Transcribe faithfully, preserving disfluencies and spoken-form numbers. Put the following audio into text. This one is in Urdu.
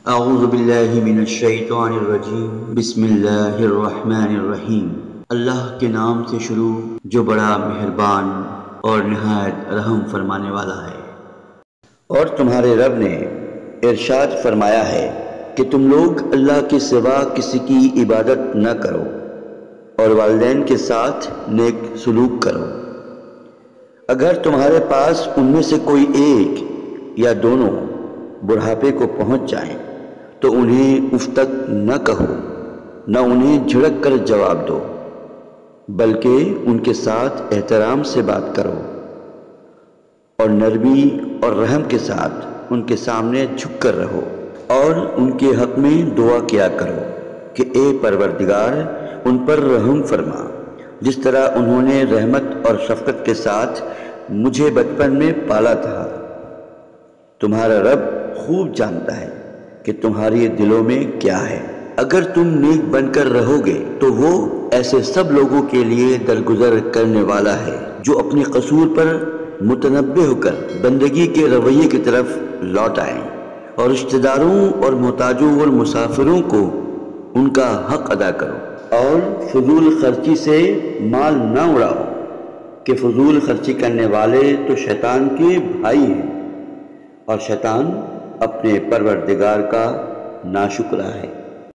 اعوذ باللہ من الشیطان الرجیم بسم اللہ الرحمن الرحیم۔ اللہ کے نام سے شروع جو بڑا مہربان اور نہایت رحم فرمانے والا ہے۔ اور تمہارے رب نے ارشاد فرمایا ہے کہ تم لوگ اللہ کے سوا کسی کی عبادت نہ کرو اور والدین کے ساتھ نیک سلوک کرو۔ اگر تمہارے پاس ان میں سے کوئی ایک یا دونوں بڑھاپے کو پہنچ جائیں تو انہیں اف تک نہ کہو، نہ انہیں جھڑک کر جواب دو، بلکہ ان کے ساتھ احترام سے بات کرو اور نرمی اور رحم کے ساتھ ان کے سامنے جھک کر رہو، اور ان کے حق میں دعا کیا کرو کہ اے پروردگار ان پر رحم فرما، جس طرح انہوں نے رحمت اور شفقت کے ساتھ مجھے بچپن میں پالا تھا۔ تمہارا رب خوب جانتا ہے کہ تمہاری دلوں میں کیا ہے۔ اگر تم نیک بن کر رہو گے تو وہ ایسے سب لوگوں کے لیے درگزر کرنے والا ہے جو اپنے قصور پر متنبہ ہو کر بندگی کے رویے کی طرف لوٹ آئیں، اور رشتہ داروں اور محتاجوں اور مسافروں کو ان کا حق ادا کرو، اور فضول خرچی سے مال نہ اڑاؤ کہ فضول خرچی کرنے والے تو شیطان کے بھائی ہیں، اور شیطان اپنے پروردگار کا ناشکرا ہے۔